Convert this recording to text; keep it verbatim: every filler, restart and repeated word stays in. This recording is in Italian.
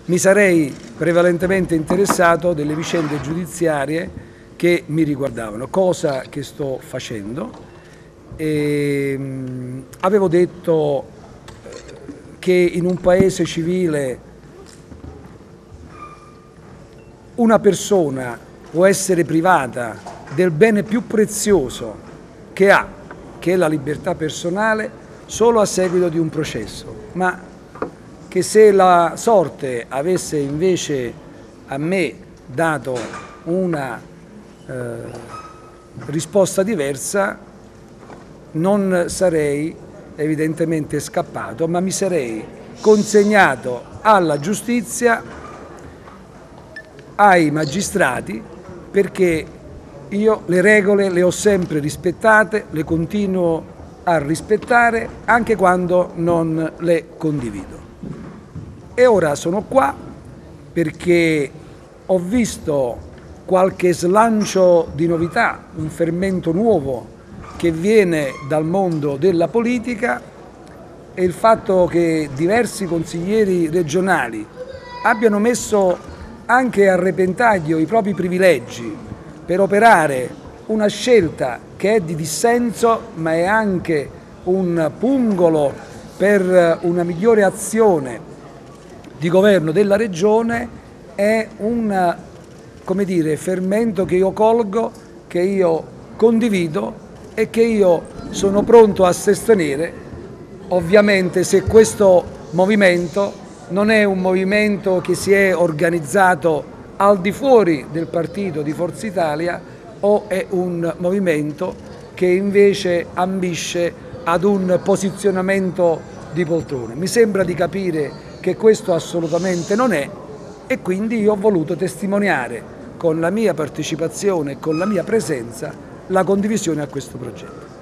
mi sarei prevalentemente interessato delle vicende giudiziarie che mi riguardavano, cosa che sto facendo. E, mh, avevo detto che in un paese civile una persona può essere privata del bene più prezioso che ha, che è la libertà personale, solo a seguito di un processo, ma che se la sorte avesse invece a me dato una eh, risposta diversa, non sarei evidentemente scappato, ma mi sarei consegnato alla giustizia, ai magistrati, perché io le regole le ho sempre rispettate, le continuo a rispettare anche quando non le condivido. E ora sono qua perché ho visto qualche slancio di novità, un fermento nuovo che viene dal mondo della politica, e il fatto che diversi consiglieri regionali abbiano messo anche a repentaglio i propri privilegi per operare una scelta che è di dissenso, ma è anche un pungolo per una migliore azione di governo della regione, è un, come dire, fermento che io colgo, che io condivido e che io sono pronto a sostenere, ovviamente se questo movimento non è un movimento che si è organizzato al di fuori del partito di Forza Italia o è un movimento che invece ambisce ad un posizionamento di poltrone. Mi sembra di capire che questo assolutamente non è, e quindi io ho voluto testimoniare con la mia partecipazione e con la mia presenza la condivisione a questo progetto.